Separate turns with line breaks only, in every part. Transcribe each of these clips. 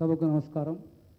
సభకు నమస్కారం.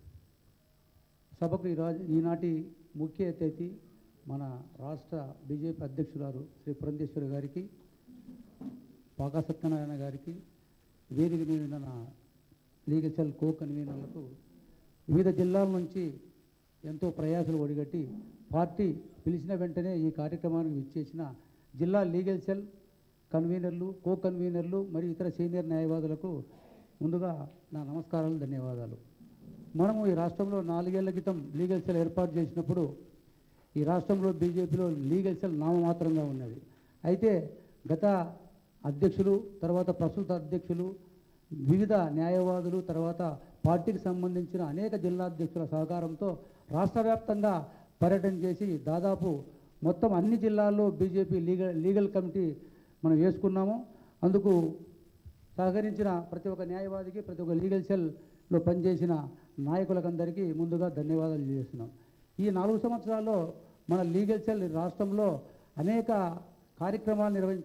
సభకు ఈనాటి ముఖ్య అతిథి మన రాష్ట్ర బీజేపీ అధ్యక్షురాలు శ్రీ పురంధేశ్వరి గారికి, పాకా సత్యనారాయణ గారికి, వేదిక మీద ఉన్న లీగల్ సెల్ కో కన్వీనర్లకు, వివిధ జిల్లాల నుంచి ఎంతో ప్రయాసలు ఒడిగట్టి పార్టీ పిలిచిన వెంటనే ఈ కార్యక్రమానికి విచ్చేసిన జిల్లా లీగల్ సెల్ కన్వీనర్లు, కో కన్వీనర్లు మరియు ఇతర సీనియర్ న్యాయవాదులకు ముందుగా నా నమస్కారాలు, ధన్యవాదాలు. మనము ఈ రాష్ట్రంలో 4 ఏళ్ల క్రితం లీగల్ సెల్ ఏర్పాటు చేసినప్పుడు ఈ రాష్ట్రంలో బీజేపీలో లీగల్ సెల్ నామమాత్రంగా ఉన్నది. అయితే గత అధ్యక్షులు, తర్వాత ప్రస్తుత అధ్యక్షులు, వివిధ న్యాయవాదులు, తర్వాత పార్టీకి సంబంధించిన అనేక జిల్లా అధ్యక్షుల సహకారంతో రాష్ట్ర వ్యాప్తంగా పర్యటన చేసి దాదాపు మొత్తం అన్ని జిల్లాల్లో బీజేపీ లీగల్ కమిటీ మనం వేసుకున్నాము. అందుకు సహకరించిన ప్రతి ఒక్క న్యాయవాదికి, ప్రతి ఒక్క లీగల్ సెల్లో పనిచేసిన నాయకులకందరికీ ముందుగా ధన్యవాదాలు చేస్తున్నాం. ఈ 4 సంవత్సరాల్లో మన లీగల్ సెల్ రాష్ట్రంలో అనేక కార్యక్రమాలు నిర్వహించి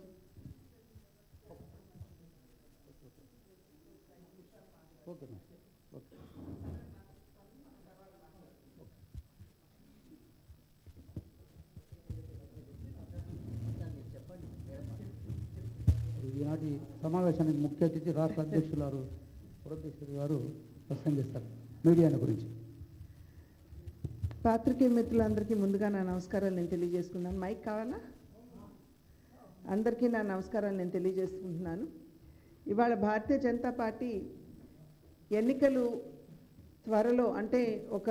ఈనాటి సమావేశానికి ముఖ్య అతిథి రాష్ట్ర అధ్యక్షులు పురంధేశ్వరి గారు ప్రసంగిస్తారు మీడియా గురించి.
పాత్రికేయ మిత్రులందరికీ ముందుగా నా నమస్కారాలు నేను తెలియజేసుకున్నాను. మైక్ కావాలా? అందరికీ నా నమస్కారాలు నేను తెలియజేసుకుంటున్నాను. ఇవాళ భారతీయ జనతా పార్టీ ఎన్నికలు త్వరలో, అంటే ఒక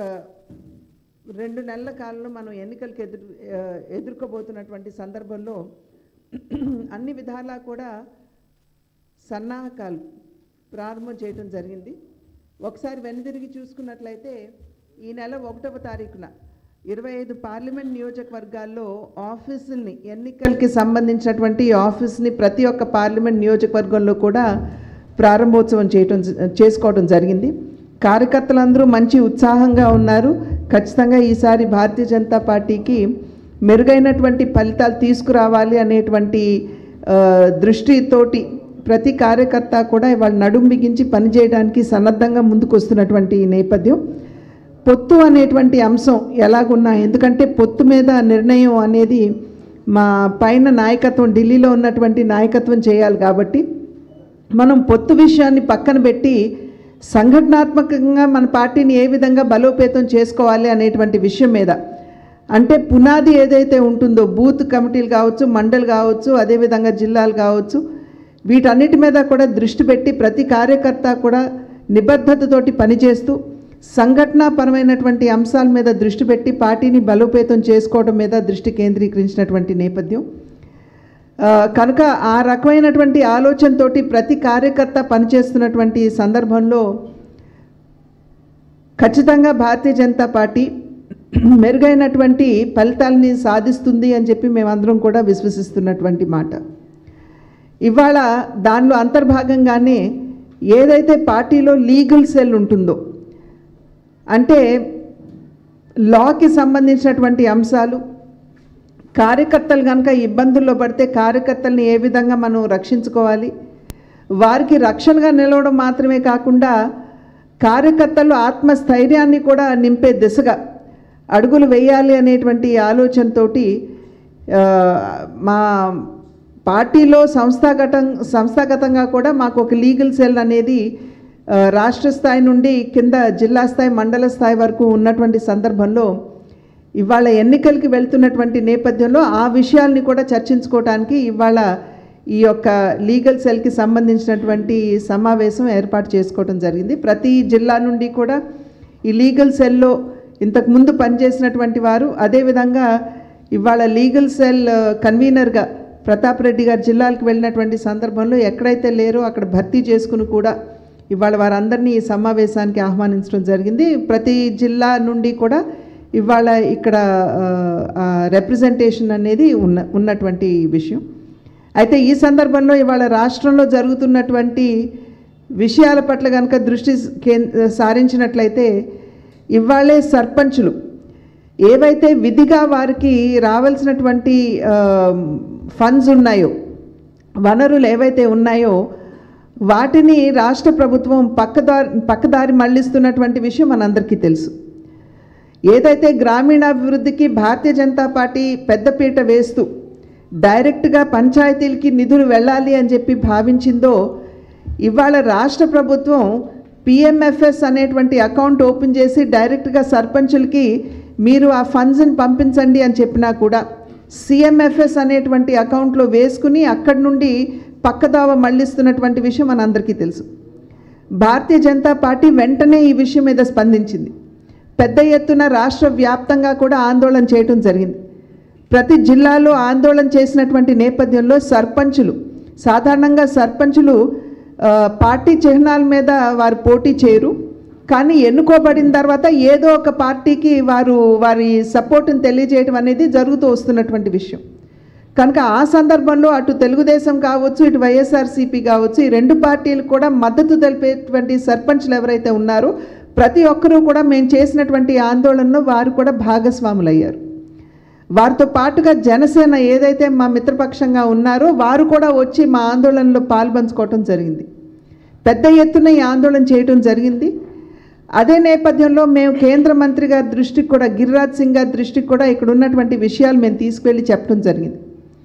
2 నెలల కాలంలో మనం ఎన్నికలకు ఎదుర్కోబోతున్నటువంటి సందర్భంలో అన్ని విధాలా కూడా సన్నాహకాలు ప్రారంభం చేయడం జరిగింది. ఒకసారి వెనుదిరిగి చూసుకున్నట్లయితే ఈ నెల 1వ తారీఖున 25 పార్లమెంట్ నియోజకవర్గాల్లో ఆఫీసుల్ని, ఎన్నికలకి సంబంధించినటువంటి ఆఫీస్ని ప్రతి ఒక్క పార్లమెంట్ నియోజకవర్గంలో కూడా ప్రారంభోత్సవం చేసుకోవడం జరిగింది. కార్యకర్తలందరూ మంచి ఉత్సాహంగా ఉన్నారు. ఖచ్చితంగా ఈసారి భారతీయ జనతా పార్టీకి మెరుగైనటువంటి ఫలితాలు తీసుకురావాలి అనేటువంటి దృష్టితోటి ప్రతి కార్యకర్త కూడా ఇవాళ నడుం బిగించి పనిచేయడానికి సన్నద్ధంగా ముందుకు వస్తున్నటువంటి నేపథ్యం. పొత్తు అనేటువంటి అంశం ఎలాగున్నా, ఎందుకంటే పొత్తు మీద నిర్ణయం అనేది మా పైన నాయకత్వం, ఢిల్లీలో ఉన్నటువంటి నాయకత్వం చేయాలి. కాబట్టి మనం పొత్తు విషయాన్ని పక్కన పెట్టి సంఘటనాత్మకంగా మన పార్టీని ఏ విధంగా బలోపేతం చేసుకోవాలి అనేటువంటి విషయం మీద, అంటే పునాది ఏదైతే ఉంటుందో, బూత్ కమిటీలు కావచ్చు, మండలి కావచ్చు, అదేవిధంగా జిల్లాలు కావచ్చు, వీటన్నిటి మీద కూడా దృష్టి పెట్టి ప్రతి కార్యకర్త కూడా నిబద్ధతతోటి పనిచేస్తూ సంఘటనాపరమైనటువంటి అంశాల మీద దృష్టి పెట్టి పార్టీని బలోపేతం చేసుకోవడం మీద దృష్టి కేంద్రీకరించినటువంటి నేపథ్యం కనుక ఆ రకమైనటువంటి ఆలోచనతోటి ప్రతి కార్యకర్త పనిచేస్తున్నటువంటి సందర్భంలో ఖచ్చితంగా భారతీయ జనతా పార్టీ మెరుగైనటువంటి ఫలితాలని సాధిస్తుంది అని చెప్పి మేమందరం కూడా విశ్వసిస్తున్నటువంటి మాట. ఇవాళ దానిలో అంతర్భాగంగానే ఏదైతే పార్టీలో లీగల్ సెల్ ఉంటుందో, అంటే లాకి సంబంధించినటువంటి అంశాలు, కార్యకర్తలు కనుక ఇబ్బందుల్లో పడితే కార్యకర్తల్ని ఏ విధంగా మనం రక్షించుకోవాలి, వారికి రక్షణగా నిలవడం మాత్రమే కాకుండా కార్యకర్తలు ఆత్మస్థైర్యాన్ని కూడా నింపే దిశగా అడుగులు వేయాలి అనేటువంటి ఆలోచనతోటి మా పార్టీలో సంస్థాగతంగా కూడా మాకు ఒక లీగల్ సెల్ అనేది రాష్ట్ర స్థాయి నుండి కింద జిల్లా స్థాయి, మండల స్థాయి వరకు ఉన్నటువంటి సందర్భంలో ఇవాళ ఎన్నికలకి వెళ్తున్నటువంటి నేపథ్యంలో ఆ విషయాల్ని కూడా చర్చించుకోవడానికి ఇవాళ ఈ యొక్క లీగల్ సెల్కి సంబంధించినటువంటి సమావేశం ఏర్పాటు చేసుకోవడం జరిగింది. ప్రతి జిల్లా నుండి కూడా ఈ లీగల్ సెల్లో ఇంతకుముందు పనిచేసినటువంటి వారు, అదేవిధంగా ఇవాళ లీగల్ సెల్ కన్వీనర్గా ప్రతాప్ రెడ్డి గారు జిల్లాలకు వెళ్ళినటువంటి సందర్భంలో ఎక్కడైతే లేరో అక్కడ భర్తీ చేసుకుని కూడా ఇవాళ వారందరినీ ఈ సమావేశానికి ఆహ్వానించడం జరిగింది. ప్రతి జిల్లా నుండి కూడా ఇవాళ ఇక్కడ రిప్రజెంటేషన్ అనేది ఉన్నటువంటి విషయం. అయితే ఈ సందర్భంలో ఇవాళ రాష్ట్రంలో జరుగుతున్నటువంటి విషయాల పట్ల కనుక దృష్టి సారించినట్లయితే ఇవాళే సర్పంచులు ఏవైతే విధిగా వారికి రావాల్సినటువంటి ఫండ్స్ ఉన్నాయో, వనరులు ఏవైతే ఉన్నాయో వాటిని రాష్ట్ర ప్రభుత్వం పక్కదారి మళ్లిస్తున్నటువంటి విషయం మనందరికీ తెలుసు. ఏదైతే గ్రామీణాభివృద్ధికి భారతీయ జనతా పార్టీ పెద్దపీట వేస్తూ డైరెక్ట్గా పంచాయతీలకి నిధులు వెళ్ళాలి అని చెప్పి భావించిందో, ఇవాళ రాష్ట్ర ప్రభుత్వం పిఎంఎఫ్ఎస్ అనేటువంటి అకౌంట్ ఓపెన్ చేసి డైరెక్ట్గా సర్పంచులకి మీరు ఆ ఫండ్స్ని పంపించండి అని చెప్పినా కూడా సిఎంఎఫ్ఎస్ అనేటువంటి అకౌంట్లో వేసుకుని అక్కడి నుండి పక్కదావ మళ్లిస్తున్నటువంటి విషయం మనందరికీ తెలుసు. భారతీయ జనతా పార్టీ వెంటనే ఈ విషయం మీద స్పందించింది. పెద్ద ఎత్తున రాష్ట్ర వ్యాప్తంగా కూడా ఆందోళన చేయడం జరిగింది. ప్రతి జిల్లాలో ఆందోళన చేసినటువంటి నేపథ్యంలో సాధారణంగా సర్పంచులు పార్టీ చిహ్నాల మీద వారు పోటీ చేయరు, కానీ ఎన్నుకోబడిన తర్వాత ఏదో ఒక పార్టీకి వారి సపోర్ట్ని తెలియజేయడం అనేది జరుగుతూ వస్తున్నటువంటి విషయం. కనుక ఆ సందర్భంలో అటు తెలుగుదేశం కావచ్చు, ఇటు వైఎస్ఆర్సీపీ కావచ్చు, ఈ రెండు పార్టీలు కూడా మద్దతు తెలిపేటువంటి సర్పంచ్లు ఎవరైతే ఉన్నారో ప్రతి ఒక్కరూ కూడా మేము చేసినటువంటి ఆందోళనలో వారు కూడా భాగస్వాములయ్యారు. వారితో పాటుగా జనసేన ఏదైతే మా మిత్రపక్షంగా ఉన్నారో వారు కూడా వచ్చి మా ఆందోళనలో పాల్పంచుకోవటం జరిగింది. పెద్ద ఎత్తున ఈ ఆందోళన చేయడం జరిగింది. అదే నేపథ్యంలో మేము కేంద్ర మంత్రి గారి దృష్టికి కూడా, గిరిరాజ్ సింగ్ గారి దృష్టికి కూడా ఇక్కడ ఉన్నటువంటి విషయాలు మేము తీసుకువెళ్ళి చెప్పడం జరిగింది.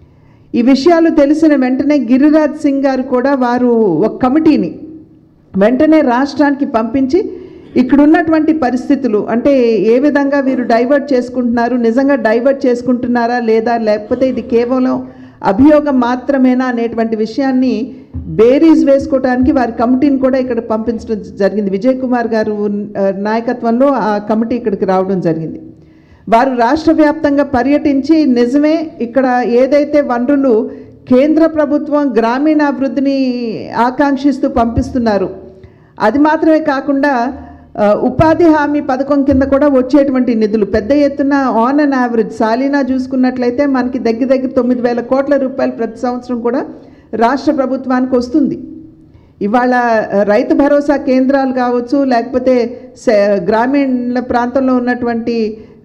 ఈ విషయాలు తెలిసిన వెంటనే గిరిరాజ్ సింగ్ గారు కూడా వారు ఒక కమిటీని వెంటనే రాష్ట్రానికి పంపించి ఇక్కడ ఉన్నటువంటి పరిస్థితులు అంటే ఏ విధంగా వీరు డైవర్ట్ చేసుకుంటున్నారు, నిజంగా డైవర్ట్ చేసుకుంటున్నారా లేదా, లేకపోతే ఇది కేవలం అభియోగం మాత్రమేనా అనేటువంటి విషయాన్ని బేరీజ్ వేసుకోవడానికి వారి కమిటీని కూడా ఇక్కడ పంపించడం జరిగింది. విజయ్ కుమార్ గారు నాయకత్వంలో ఆ కమిటీ ఇక్కడికి రావడం జరిగింది. వారు రాష్ట్ర వ్యాప్తంగా పర్యటించి నిజమే ఇక్కడ ఏదైతే వనరులు కేంద్ర ప్రభుత్వం గ్రామీణాభివృద్ధిని ఆకాంక్షిస్తూ పంపిస్తున్నారు, అది మాత్రమే కాకుండా ఉపాధి హామీ పథకం కింద కూడా వచ్చేటువంటి నిధులు పెద్ద ఎత్తున ఆన్ అండ్ యావరేజ్ సాలీనా చూసుకున్నట్లయితే మనకి దగ్గర 9,000 కోట్ల రూపాయలు ప్రతి సంవత్సరం కూడా రాష్ట్ర ప్రభుత్వానికి వస్తుంది. ఇవాళ రైతు భరోసా కేంద్రాలు కావచ్చు, లేకపోతే గ్రామీణ ప్రాంతంలో ఉన్నటువంటి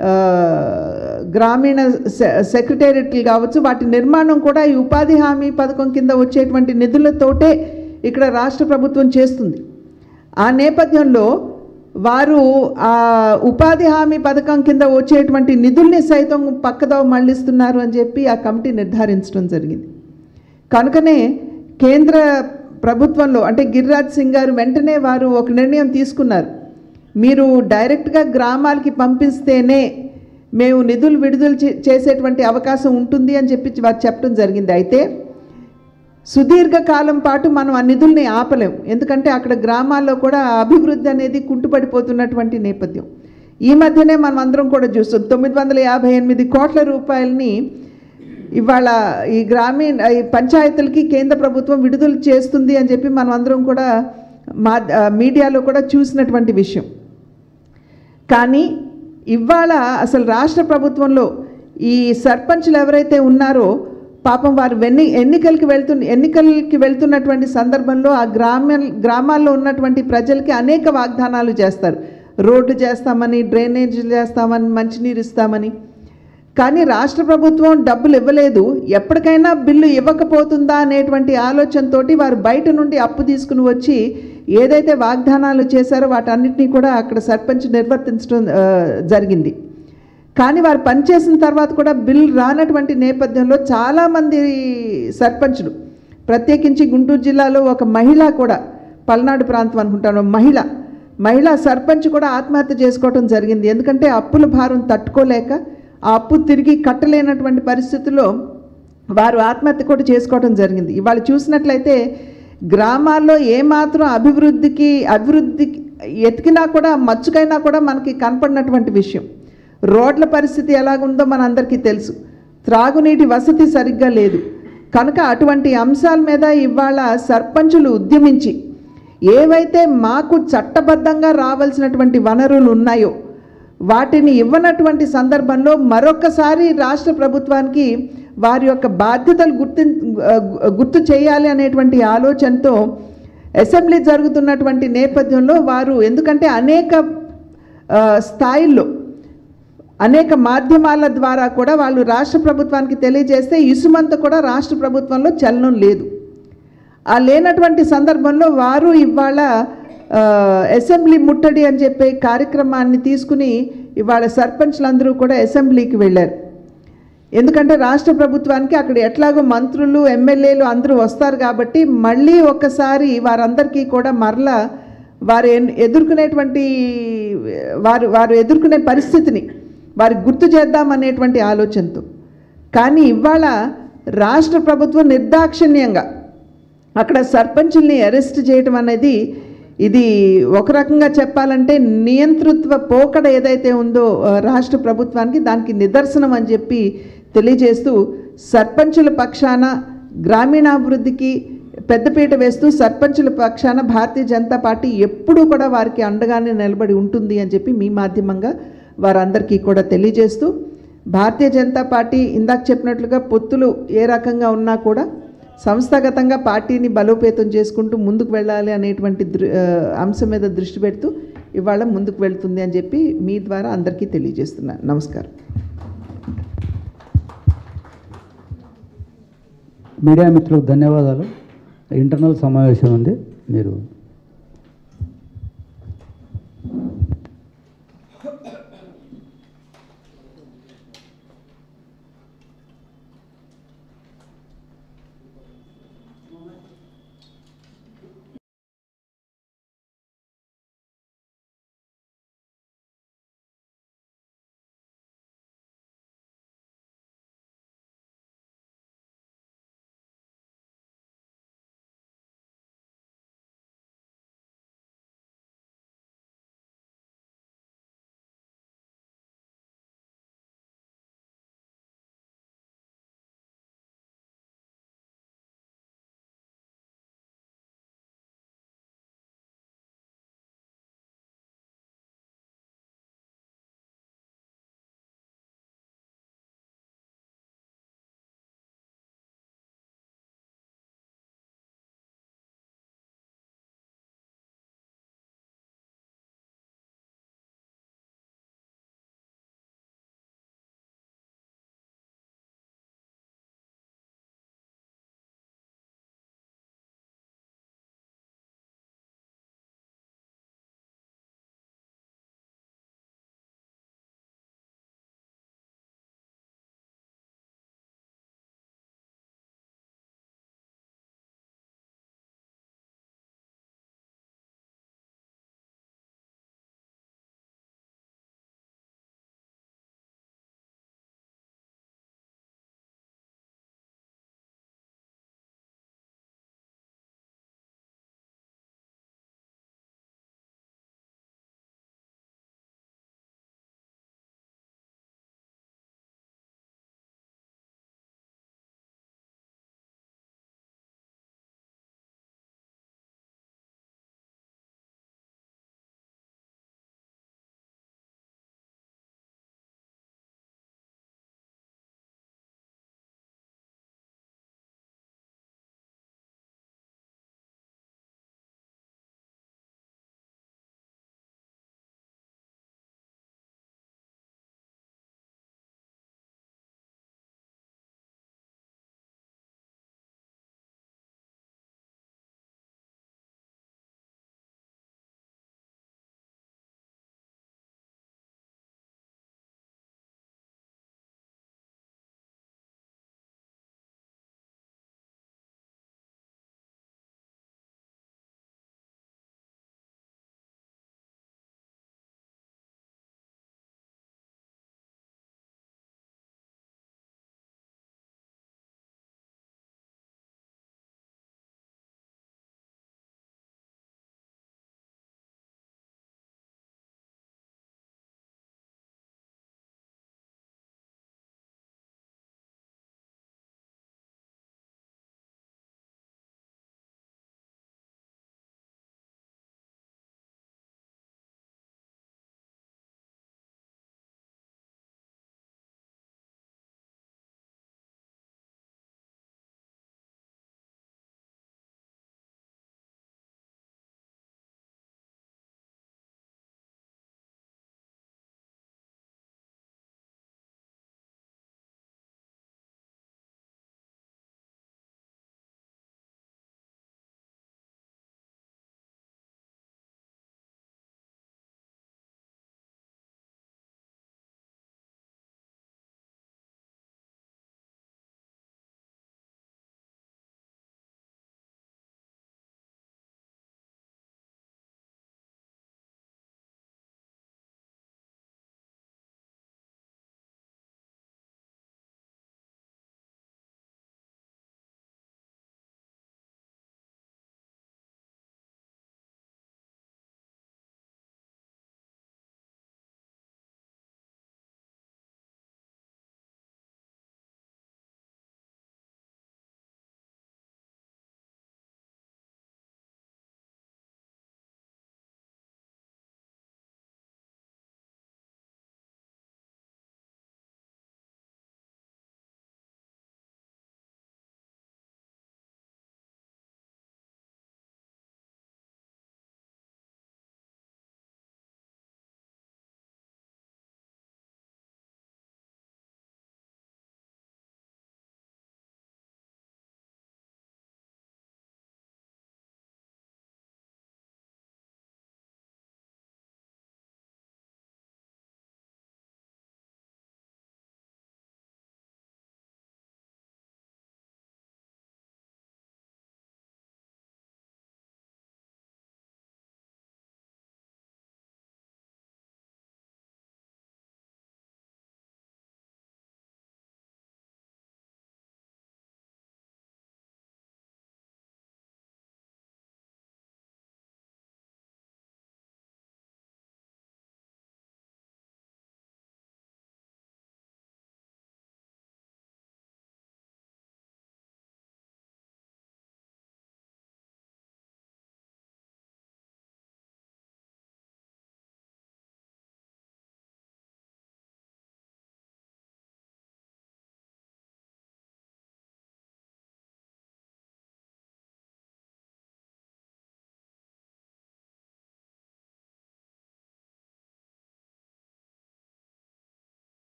గ్రామీణ సెక్రటేరియట్లు కావచ్చు, వాటి నిర్మాణం కూడా ఈ ఉపాధి హామీ పథకం కింద వచ్చేటువంటి నిధులతోటే ఇక్కడ రాష్ట్ర ప్రభుత్వం చేస్తుంది. ఆ నేపథ్యంలో వారు ఆ ఉపాధి హామీ పథకం కింద వచ్చేటువంటి నిధుల్ని సైతం పక్కదో మళ్లిస్తున్నారు అని చెప్పి ఆ కమిటీ నిర్ధారించడం జరిగింది. కనుకనే కేంద్ర ప్రభుత్వంలో అంటే గిరిరాజ్ సింగ్ గారు వెంటనే వారు ఒక నిర్ణయం తీసుకున్నారు. మీరు డైరెక్ట్గా గ్రామాలకి పంపిస్తేనే మేము నిధులు విడుదల చేసేటువంటి అవకాశం ఉంటుంది అని చెప్పి వారు చెప్పడం జరిగింది. అయితే సుదీర్ఘకాలం పాటు మనం ఆ నిధుల్ని ఆపలేం, ఎందుకంటే అక్కడ గ్రామాల్లో కూడా అభివృద్ధి అనేది కుంటుపడిపోతున్నటువంటి నేపథ్యం. ఈ మధ్యనే మనం అందరం కూడా చూస్తాం 958 కోట్ల రూపాయలని ఇవాళ ఈ పంచాయతీలకి కేంద్ర ప్రభుత్వం విడుదల చేస్తుంది అని చెప్పి మనం అందరం కూడా మీడియాలో కూడా చూసినటువంటి విషయం. కానీ ఇవాళ అసలు రాష్ట్ర ప్రభుత్వంలో ఈ సర్పంచ్లు ఎవరైతే ఉన్నారో పాపం వారు ఎన్నికలకి వెళ్తున్నటువంటి సందర్భంలో ఆ గ్రామాల్లో ఉన్నటువంటి ప్రజలకి అనేక వాగ్దానాలు చేస్తారు. రోడ్డు చేస్తామని, డ్రైనేజీలు చేస్తామని, మంచినీరు ఇస్తామని. కానీ రాష్ట్ర ప్రభుత్వం డబ్బులు ఇవ్వలేదు, ఎప్పటికైనా బిల్లు ఇవ్వకపోతుందా అనేటువంటి ఆలోచనతో వారు బయట నుండి అప్పు తీసుకుని వచ్చి ఏదైతే వాగ్దానాలు చేశారో వాటన్నిటినీ కూడా అక్కడ సర్పంచ్ నిర్వర్తించడం జరిగింది. కానీ వారు పనిచేసిన తర్వాత కూడా బిల్ రానటువంటి నేపథ్యంలో చాలామంది సర్పంచులు, ప్రత్యేకించి గుంటూరు జిల్లాలో ఒక మహిళ కూడా, పల్నాడు ప్రాంతం అనుకుంటాను, మహిళా సర్పంచ్ కూడా ఆత్మహత్య చేసుకోవడం జరిగింది. ఎందుకంటే అప్పుల భారం తట్టుకోలేక ఆ అప్పు తిరిగి కట్టలేనటువంటి పరిస్థితుల్లో వారు ఆత్మహత్య కూడా చేసుకోవడం జరిగింది. ఇవాళ చూసినట్లయితే గ్రామాల్లో ఏమాత్రం అభివృద్ధి ఎతికినా కూడా మచ్చుకైనా కూడా మనకి కనపడినటువంటి విషయం. రోడ్ల పరిస్థితి ఎలాగుందో మనందరికీ తెలుసు, త్రాగునీటి వసతి సరిగ్గా లేదు. కనుక అటువంటి అంశాల మీద ఇవాళ సర్పంచులు ఉద్యమించి ఏవైతే మాకు చట్టబద్ధంగా రావాల్సినటువంటి వనరులు ఉన్నాయో వాటిని ఇవ్వనటువంటి సందర్భంలో మరొకసారి రాష్ట్ర ప్రభుత్వానికి వారి యొక్క బాధ్యతలు గుర్తు చేయాలి అనేటువంటి ఆలోచనతో అసెంబ్లీ జరుగుతున్నటువంటి నేపథ్యంలో వారు, ఎందుకంటే అనేక స్థాయిల్లో అనేక మాధ్యమాల ద్వారా కూడా వాళ్ళు రాష్ట్ర ప్రభుత్వానికి తెలియజేస్తే ఇసుమంత కూడా రాష్ట్ర ప్రభుత్వంలో చలనం లేదు. ఆ లేనటువంటి సందర్భంలో వారు ఇవాళ అసెంబ్లీ ముట్టడి అని చెప్పే కార్యక్రమాన్ని తీసుకుని ఇవాళ సర్పంచ్లందరూ కూడా అసెంబ్లీకి వెళ్ళారు. ఎందుకంటే రాష్ట్ర ప్రభుత్వానికి అక్కడ ఎట్లాగో మంత్రులు ఎమ్మెల్యేలు అందరూ వస్తారు కాబట్టి మళ్ళీ ఒక్కసారి వారందరికీ కూడా మరలా వారు ఎదుర్కొనేటువంటి వారు ఎదుర్కొనే పరిస్థితిని వారికి గుర్తు చేద్దామనేటువంటి ఆలోచనతో. కానీ ఇవాళ రాష్ట్ర ప్రభుత్వం నిర్దాక్షిణ్యంగా అక్కడ సర్పంచుల్ని అరెస్ట్ చేయడం అనేది ఇది ఒక రకంగా చెప్పాలంటే నియంతృత్వ పోకడ ఏదైతే ఉందో రాష్ట్ర ప్రభుత్వానికి దానికి నిదర్శనం అని చెప్పి తెలియజేస్తూ, సర్పంచుల పక్షాన గ్రామీణాభివృద్ధికి పెద్దపీట వేస్తూ సర్పంచుల పక్షాన భారతీయ జనతా పార్టీ ఎప్పుడూ కూడా వారికి అండగానే నిలబడి ఉంటుంది అని చెప్పి మీ మాధ్యమంగా వారందరికీ కూడా తెలియజేస్తూ, భారతీయ జనతా పార్టీ ఇందాక చెప్పినట్లుగా పొత్తులు ఏ రకంగా ఉన్నా కూడా సంస్థాగతంగా పార్టీని బలోపేతం చేసుకుంటూ ముందుకు వెళ్ళాలి అనేటువంటి అంశం మీద దృష్టి పెడుతూ ఇవాళ ముందుకు వెళ్తుంది అని చెప్పి మీ ద్వారా అందరికీ తెలియజేస్తున్నాను. నమస్కారం.
మీడియా మిత్రులకు ధన్యవాదాలు. ఇంటర్నల్ సమావేశం ఉంది, మీరు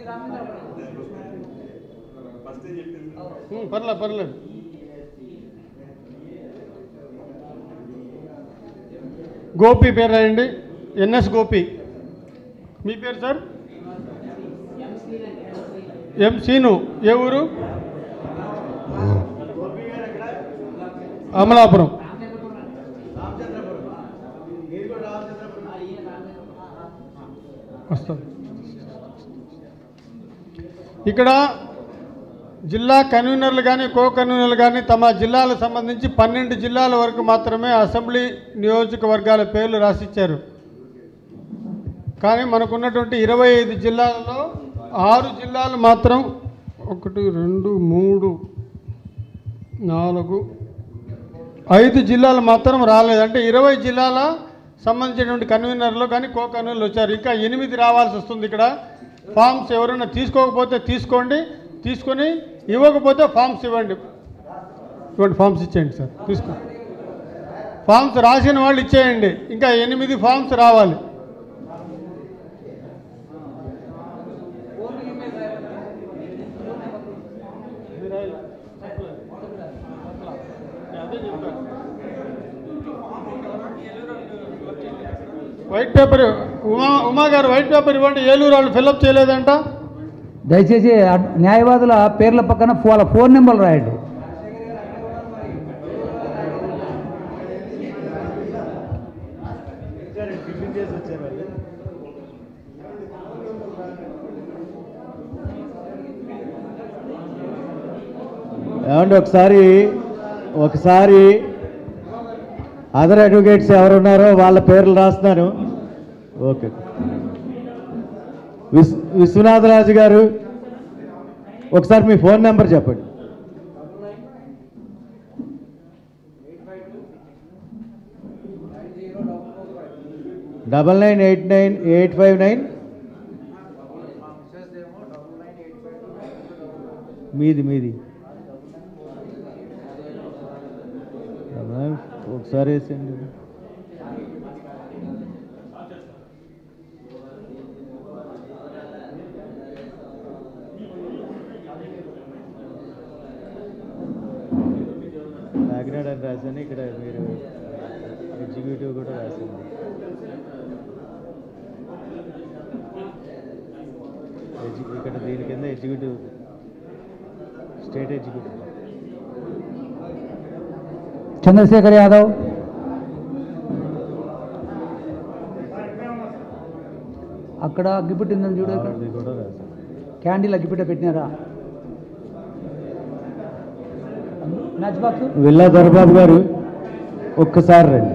పర్లేదు. గోపి పేరు రాయండి. ఎన్ఎస్ గోపి. మీ పేరు సార్? ఎం సీను. ఏ ఊరు? అమలాపురం. వస్తుంది. ఇక్కడ జిల్లా కన్వీనర్లు కానీ కో కన్వీనర్లు కానీ తమ జిల్లాలకు సంబంధించి 12 జిల్లాల వరకు మాత్రమే అసెంబ్లీ నియోజకవర్గాల పేర్లు రాసిచ్చారు. కానీ మనకున్నటువంటి 25 జిల్లాలలో 6 జిల్లాలు మాత్రం 1 2 3 4 5 జిల్లాలు మాత్రం రాలేదు. అంటే 20 జిల్లాల సంబంధించినటువంటి కన్వీనర్లు కానీ కో కన్వీనర్లు వచ్చారు. ఇంకా 8 రావాల్సి వస్తుంది. ఇక్కడ ఫామ్స్ ఎవరైనా తీసుకోకపోతే తీసుకోండి, తీసుకొని ఇవ్వకపోతే ఫామ్స్ ఇవ్వండి. ఫామ్స్ ఇచ్చేయండి సార్. తీసుకో. ఫామ్స్ రాసిన వాళ్ళు ఇచ్చేయండి. ఇంకా 8 ఫామ్స్ రావాలి. వైట్ పేపర్ ఉమా గారు వైట్ పేపర్ ఇవ్వండి. ఏలూరు వాళ్ళు ఫిల్అప్ చేయలేదంట.
దయచేసి న్యాయవాదుల పేర్ల పక్కన వాళ్ళ ఫోన్ నెంబర్లు రాయండి.
ఏమండి ఒకసారి అదర్ అడ్వకేట్స్ ఎవరున్నారో వాళ్ళ పేర్లు రాస్తున్నాను. ఓకే. విశ్వనాథరాజు గారు ఒకసారి మీ ఫోన్ నెంబర్ చెప్పండి. 9989859859. మీది ఒకసారి వేసేయండి. కాకినాడ అని రాశాను. ఇక్కడ మీరు ఎగ్జిక్యూటివ్ కూడా రాసింది. ఇక్కడ దీని కింద executive, state executive
Chandrashekhar Yadav. అక్కడ అగ్గిపెట్టి ఉందని చూడ, క్యాండిల్ అగ్గిపెట్ట పెట్టినారా? Match box.
విల్లా దొరబాబు గారు ఒక్కసారి రండి.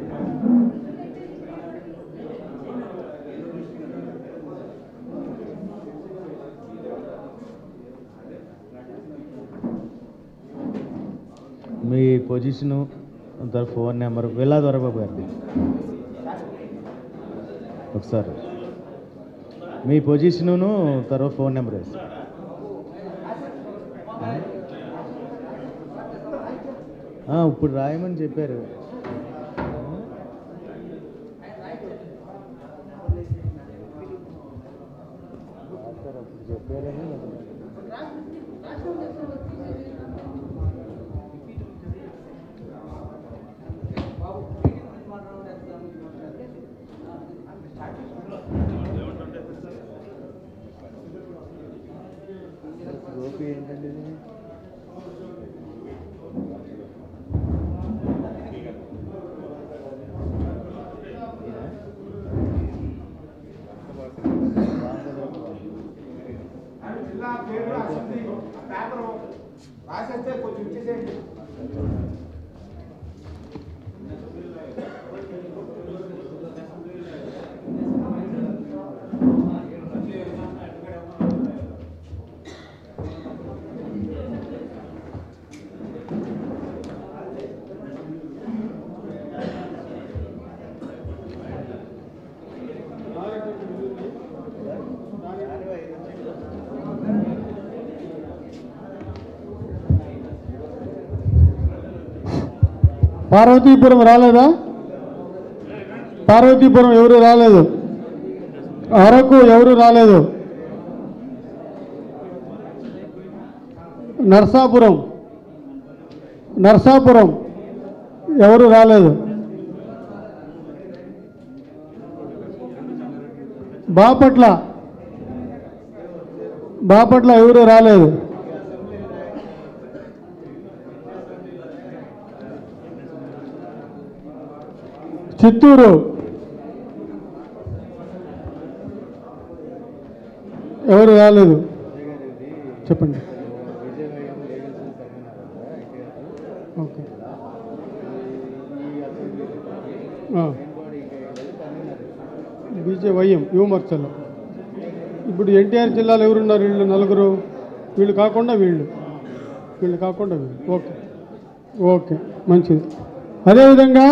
మీ position, phone number. Villa Dorababu గారు ఒకసారి మీ పొజిషను తర్వాత ఫోన్ నెంబర్ వేసి. ఇప్పుడు రాయమని చెప్పారు. చెప్పారని గోపి ఏంటండి ఇది?
పార్వతీపురం రాలేదా? పార్వతీపురం ఎవరు రాలేదు. అరకు ఎవరు రాలేదు. నర్సాపురం ఎవరు రాలేదు. బాపట్ల ఎవరు రాలేదు. చిత్తూరు ఎవరు రాలేదు. చెప్పండి. ఓకే. బీజేవైఎం యువమోర్చాలో ఇప్పుడు ఎన్టీఆర్ జిల్లాలో ఎవరున్నారు? వీళ్ళు నలుగురు. వీళ్ళు కాకుండా వీళ్ళు. ఓకే ఓకే మంచిది. అదేవిధంగా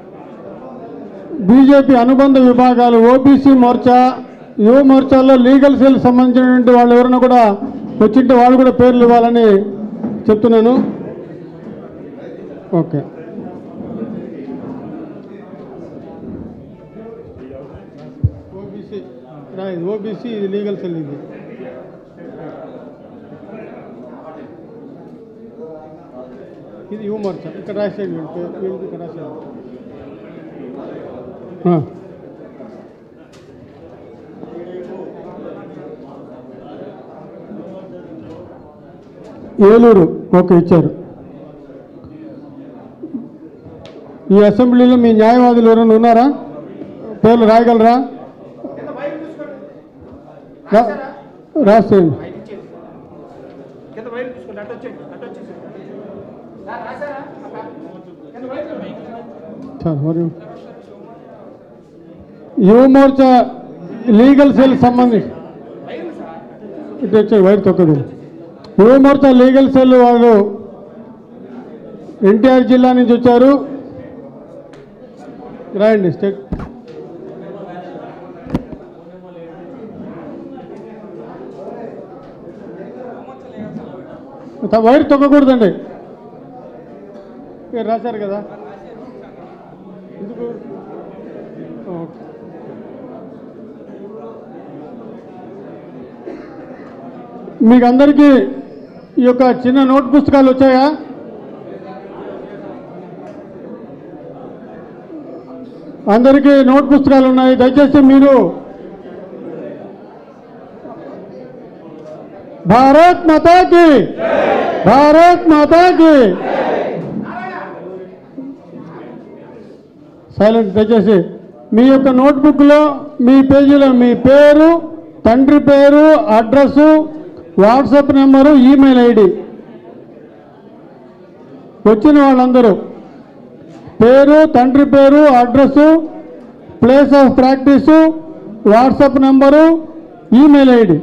బీజేపీ అనుబంధ విభాగాలు ఓబీసీ మోర్చా, యువ మోర్చాల్లో లీగల్ సెల్ సంబంధించినటువంటి వాళ్ళు ఎవరైనా కూడా వచ్చింటే వాళ్ళు కూడా పేర్లు ఇవ్వాలని చెప్తున్నాను. ఓకే. ఓబీసీ ఇది లీగల్ సెల్. ఇది యువ మోర్చా. ఇక్కడ రాసేయండి. వీళ్ళకి ఇక్కడ రాసేయండి. ఏలూరు ఓకే ఇచ్చారు. ఈ అసెంబ్లీలో మీ న్యాయవాదులు ఎవరైనా ఉన్నారా? పేర్లు రాయగలరా? రాసేయండి. యువ మోర్చా లీగల్ సెల్ సంబంధించి ఇటు వచ్చారు. వైర్ తొక్కదు. యువ మోర్చా లీగల్ సెల్ వాళ్ళు ఎన్టీఆర్ జిల్లా నుంచి వచ్చారు. రాయండి. స్టేట్ వైర్ తొక్కకూడదండి. రాశారు కదా ఎందుకు? మీకు అందరికీ ఈ యొక్క చిన్న నోట్ పుస్తకాలు వచ్చాయా? అందరికీ నోట్ పుస్తకాలు ఉన్నాయి. దయచేసి మీరు భారత్ మాతాకి సైలెంట్. దయచేసి మీ యొక్క నోట్బుక్లో మీ పేజీలో మీ పేరు, తండ్రి పేరు, address, WhatsApp number, email ID వచ్చిన వాళ్ళందరూ పేరు, తండ్రి పేరు, address, place of practice, WhatsApp number, email ID.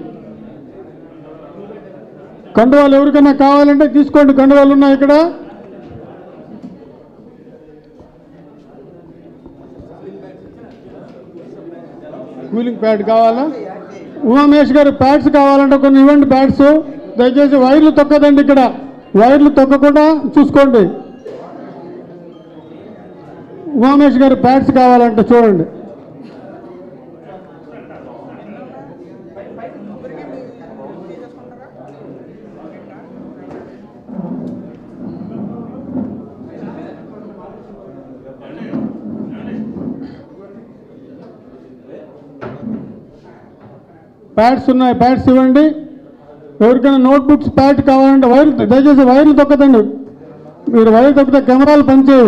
కండువాలు ఎవరికైనా కావాలంటే తీసుకోండి. కండువాలు ఉన్నాయి ఇక్కడ. కూలింగ్ ప్యాడ్ కావాలా? ఉమామేష్ గారు ప్యాడ్స్ కావాలంటే కొన్ని ఇవ్వండి. ప్యాడ్స్ దయచేసి వైర్లు తొక్కదండి. ఇక్కడ వైర్లు తొక్కకుండా చూసుకోండి. ఉమామేష్ గారు ప్యాడ్స్ కావాలంటే చూడండి. ప్యాడ్స్ ఉన్నాయి. ప్యాడ్స్ ఇవ్వండి. ఎవరికైనా నోట్బుక్స్ ప్యాడ్ కావాలంటే వైర్లు దయచేసి వైర్లు తొక్కదండి. మీరు వైర్లు తొక్కితే కెమెరాలు పనిచేయవు.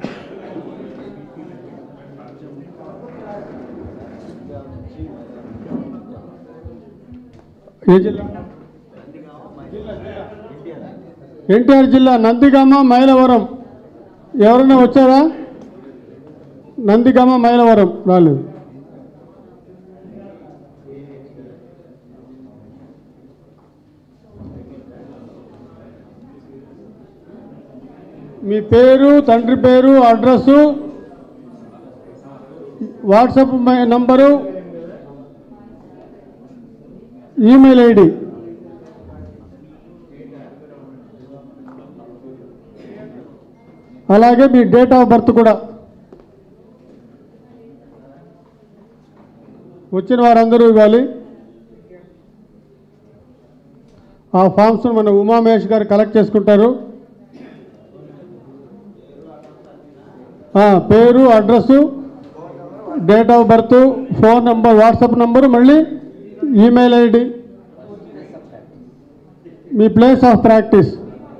ఏ జిల్లా? ఎన్టీఆర్ జిల్లా. నందిగామ, మైలవరం. ఎవరైనా వచ్చారా? నందిగామ, మైలవరం రాలేదు. మీ పేరు, తండ్రి పేరు, address, WhatsApp number, email ID. అలాగే మీ డేట్ ఆఫ్ బర్త్ కూడా. వచ్చిన వారందరూ ఇవ్వాలి. ఆ ఫామ్స్ మన ఉమామేష్ గారు కలెక్ట్ చేసుకుంటారు. పేరు, address, date of birth, phone number, WhatsApp number, మళ్ళీ ఈమెయిల్ ఐడి, మీ ప్లేస్ ఆఫ్ ప్రాక్టీస్.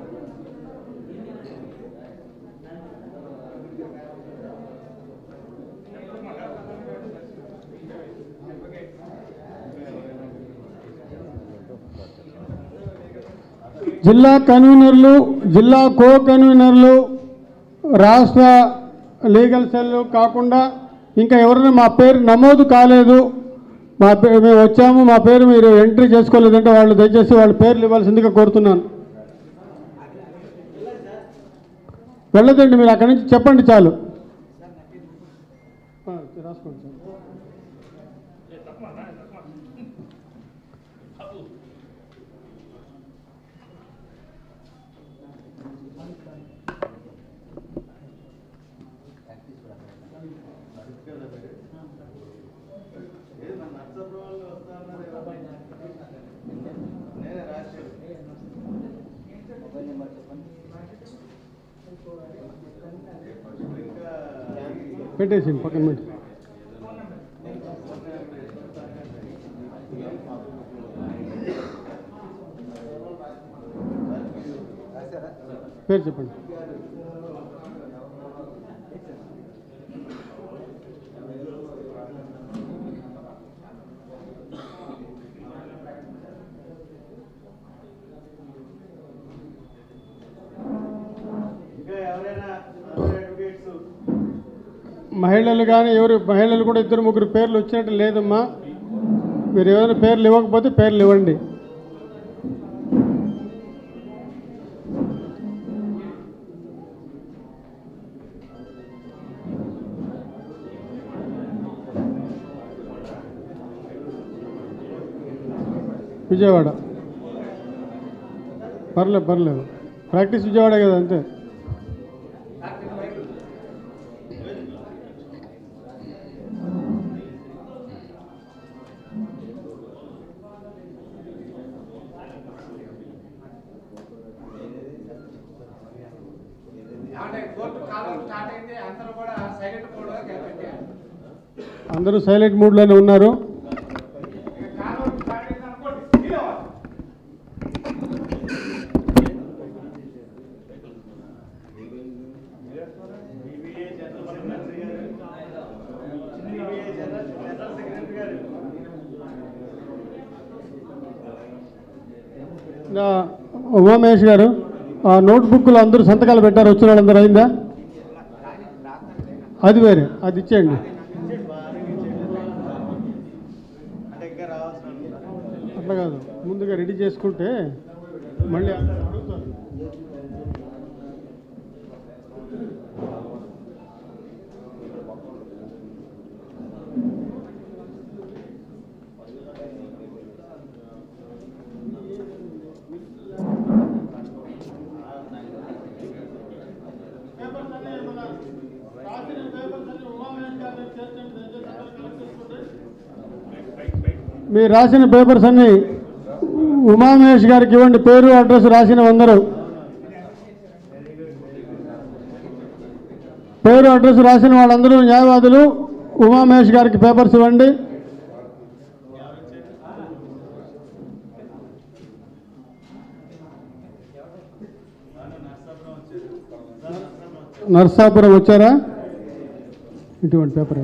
జిల్లా కన్వీనర్లు, జిల్లా కో కన్వీనర్లు, రాష్ట్ర లీగల్ సెల్ కాకుండా ఇంకా ఎవరైనా మా పేరు నమోదు కాలేదు, మేము వచ్చాము, మా పేరు మీరు ఎంట్రీ చేసుకోలేదంటే వాళ్ళు దయచేసి వాళ్ళ పేర్లు ఇవ్వాల్సిందిగా కోరుతున్నాను. వెళ్ళదండి, మీరు అక్కడి నుంచి చెప్పండి చాలు. రాసుకోండి సార్. పెట్టేసి పక్కన పెట్టి. పేరు చెప్పండి. మహిళలు కానీ ఎవరు మహిళలు కూడా 2-3 పేర్లు వచ్చినట్టు లేదమ్మా. మీరు ఎవరైనా పేర్లు ఇవ్వకపోతే పేర్లు ఇవ్వండి. విజయవాడ. పర్లేదు ప్రాక్టీస్ విజయవాడ కదా, అంతే. అందరూ సైలెంట్ మూడ్లోనే ఉన్నారు. ఉమామేష్ గారు, ఆ నోట్బుక్లో అందరూ సంతకాలు పెట్టారు, వచ్చిన వాళ్ళందరూ అయిందా? అది వేరే, అది ఇచ్చేయండి. అట్లా కాదు, ముందుగా రెడీ చేసుకుంటే మళ్ళీ అడుగుతారు. మీరు రాసిన పేపర్స్ అన్నీ ఉమామేష్ గారికి ఇవ్వండి. పేరు, అడ్రస్ రాసిన అందరూ పేరు, అడ్రస్ రాసిన వాళ్ళందరూ న్యాయవాదులు. ఉమామేష్ గారికి పేపర్స్ ఇవ్వండి. నర్సాపురం వచ్చారా? ఇటువంటి పేపర్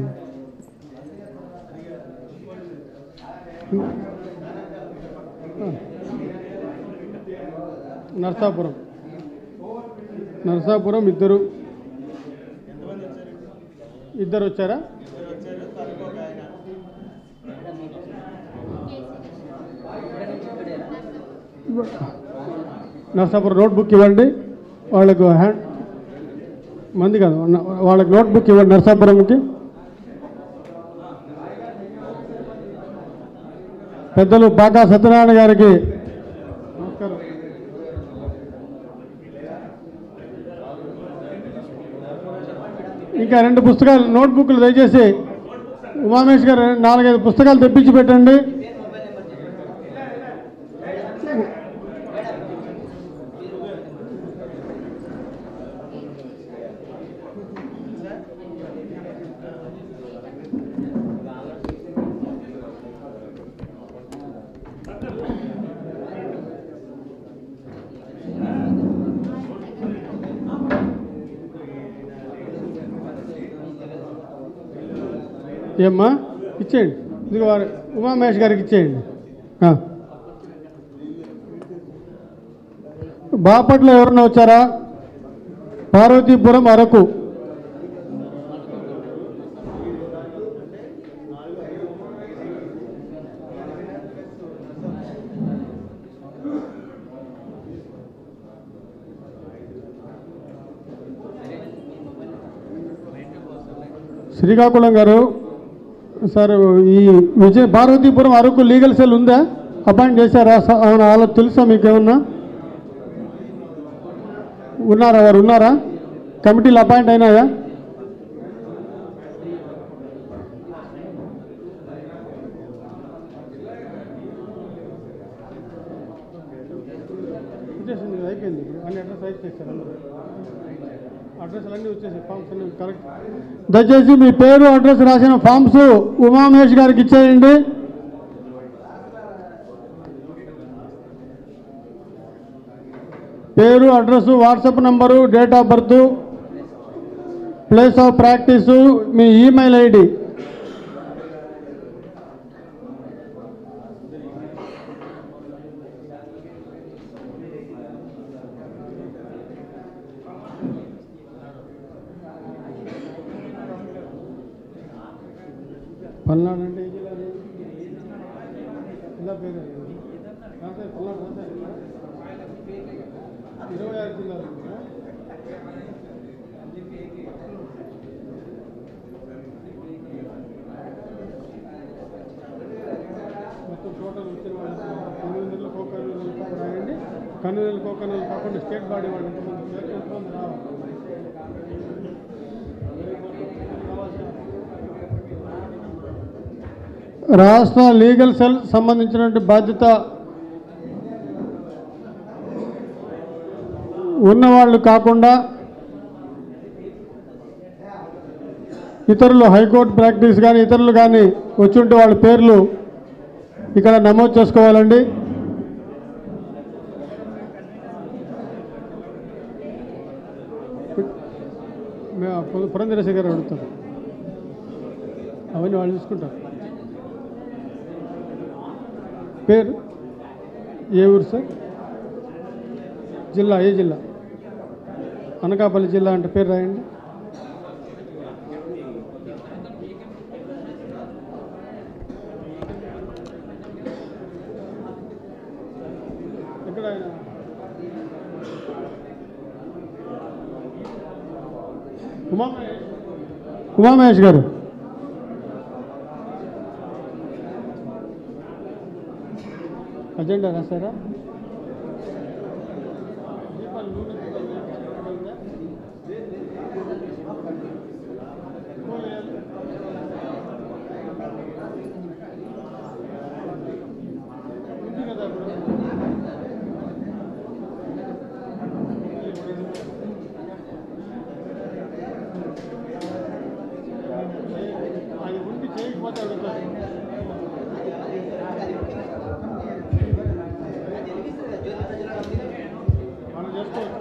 నర్సాపురం ఇద్దరు వచ్చారా? నర్సాపురం నోట్బుక్ ఇవ్వండి వాళ్ళకు. మంది కాదు, వాళ్ళకి నోట్బుక్ ఇవ్వండి నర్సాపురంకి. పెద్దలు పాకా సత్యనారాయణ గారికి నమస్కారం. ఇంకా 2 పుస్తకాలు, నోట్బుక్లు దయచేసి ఉమామేష్ గారు 4-5 పుస్తకాలు తెప్పించి పెట్టండి. ఏమ్మా ఇచ్చేయండి, ఇది వారు ఉమామహేష్ గారికి ఇచ్చేయండి. బాపట్ల ఎవరన్నా వచ్చారా? పార్వతీపురం అరకు. శ్రీకాకుళం గారు సార్, ఈ పార్వతీపురం అరకు లీగల్ సెల్ ఉందా? అపాయింట్ చేశారా? అవునా, వాళ్ళకి తెలుసా మీకేమన్నా? ఉన్నారా? వారు ఉన్నారా? కమిటీలు అపాయింట్ అయినాయా? అయిపోయింది, అన్ని అడ్రస్ అయిపోయింది, అడ్రస్లు అన్నీ వచ్చేసాయి, ఫామ్స్ అన్నీ కరెక్ట్. దయచేసి మీ పేరు అడ్రస్ రాసిన ఫామ్స్ ఉమామహేష్ గారికి ఇచ్చేయండి. పేరు, address, WhatsApp number, date of birth, place of practice, మీ ఈమెయిల్ ఐడి. పల్నాడు అంటే ఈ జిల్లా, జిల్లా పేరు పల్నాడు 26 జిల్లాలు. మొత్తం టోటల్ వచ్చిన వాళ్ళు 800 కోకర్నూలు రాయండి. కర్నూలు కోకర్నూలు కాకుండా స్టేట్ బాడీ వాళ్ళు ఎంతమంది రావాలి. రాష్ట్ర లీగల్ సెల్ సంబంధించినటువంటి బాధ్యత ఉన్నవాళ్ళు కాకుండా ఇతరులు హైకోర్టు ప్రాక్టీస్ కానీ ఇతరులు కానీ వచ్చి ఉంటే వాళ్ళ పేర్లు ఇక్కడ నమోదు చేసుకోవాలండి. పురంధరేశ్వరి గారు అడుగుతారు, అవన్నీ వాళ్ళు చూసుకుంటారు. పేరు ఏ ఊరు సార్? జిల్లా ఏ జిల్లా? అనకాపల్లి జిల్లా అంటే పేరు రాయండి. ఎక్కడ ఆయన? ఉమామహేష్ గారు. అజెండా రాశారా? అది ఉండి చేయకపోతే అడుగుతారు. మనం చేసుకోవచ్చు.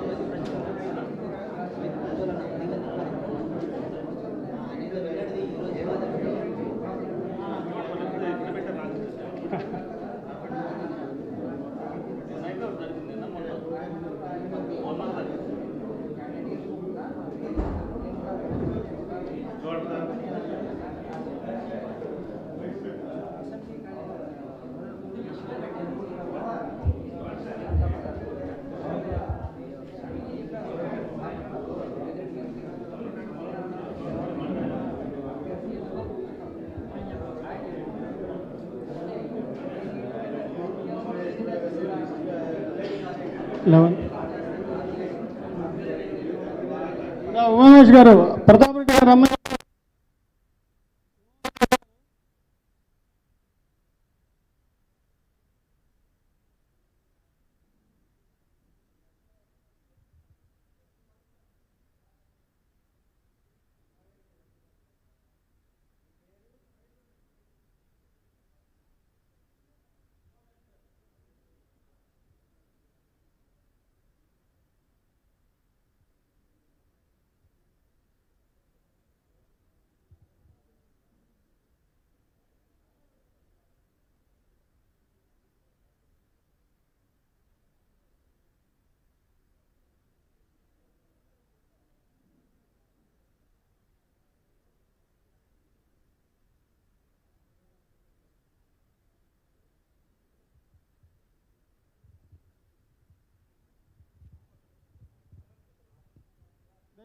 ఉమామహేష్ గారు, ప్రతాప్ రెడ్డి గారు అమ్మాయి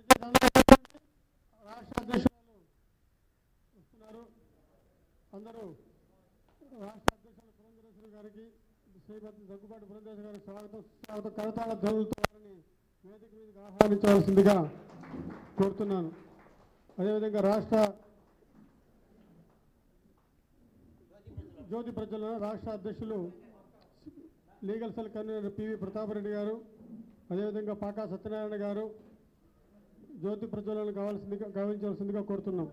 రాష్ట్ర అధ్యక్షులు వస్తున్నారు. అందరూ రాష్ట్ర అధ్యక్షులు పురంధరేశ్వరి గారికి, శ్రీమతి దగ్గుబాటి పురంధరేశ్వరి గారికి స్వాగత కరతాళ ధ్వనులతో వారిని వేదిక మీదకి ఆహ్వానించవలసిందిగా కోరుతున్నాను. అదేవిధంగా రాష్ట్ర జ్యోతి ప్రజల రాష్ట్ర అధ్యక్షులు legal cell convener PV Pratapareddy గారు, అదేవిధంగా పాకా సత్యనారాయణ గారు జ్యోతి ప్రజ్వలను గౌరవించవలసిందిగా కోరుతున్నాం.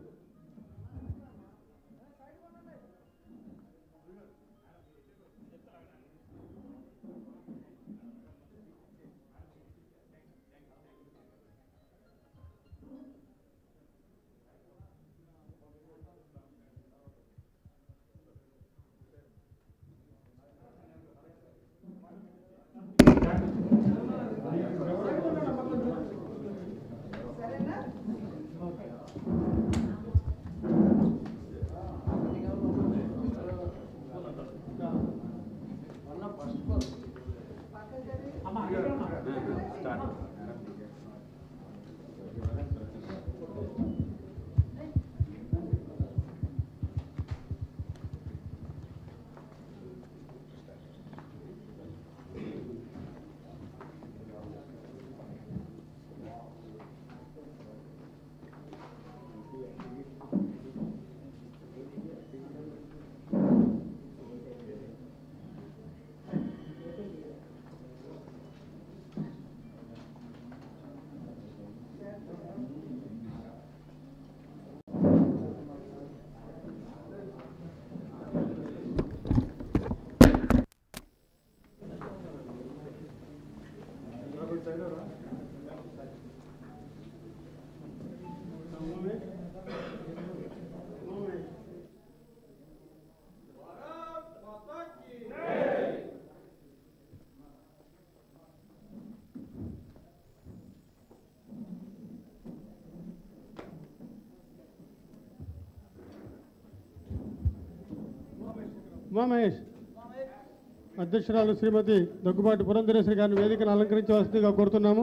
ఉమామహేష్ అధ్యక్షురాలు శ్రీమతి దగ్గుబాటి పురంధరేశ్వరి గారిని వేదికను అలంకరించవలసిందిగా కోరుతున్నాము.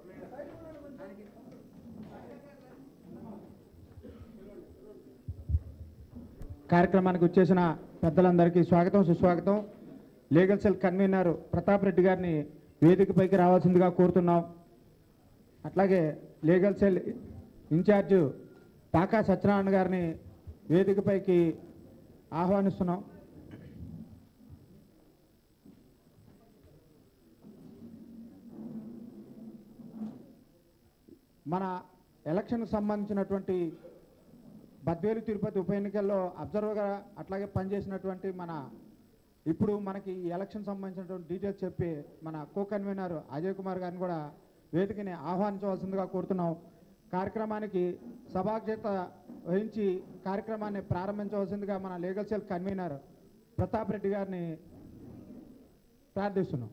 కార్యక్రమానికి వచ్చేసిన పెద్దలందరికీ స్వాగతం, సుస్వాగతం. Legal cell convener Pratap Reddy గారిని వేదికపైకి రావాల్సిందిగా కోరుతున్నాం. అట్లాగే legal cell incharge Paka Satyanarayana గారిని వేదికపైకి ఆహ్వానిస్తున్నాం. మన ఎలక్షన్కు సంబంధించినటువంటి బద్వేలు తిరుపతి ఉప ఎన్నికల్లో అబ్జర్వర్గా అట్లాగే పనిచేసినటువంటి ఇప్పుడు మనకి ఈ ఎలక్షన్ సంబంధించినటువంటి డీటెయిల్స్ చెప్పి మన కో కన్వీనర్ అజయ్ కుమార్ గారిని కూడా వేదికని ఆహ్వానించవలసిందిగా కోరుతున్నాం. కార్యక్రమానికి సభాధ్యత వహించి కార్యక్రమాన్ని ప్రారంభించవలసిందిగా మన legal cell convener Pratap Reddy గారిని ప్రార్థిస్తున్నాం.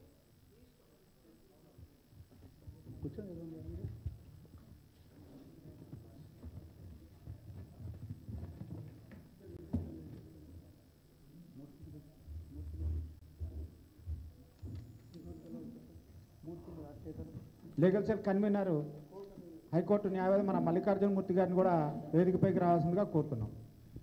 లీగల్ సెల్ కన్వీనర్ హైకోర్టు న్యాయవాది మన మల్లికార్జున మూర్తి గారిని కూడా వేదికపైకి రావాల్సిందిగా కోరుతున్నాం.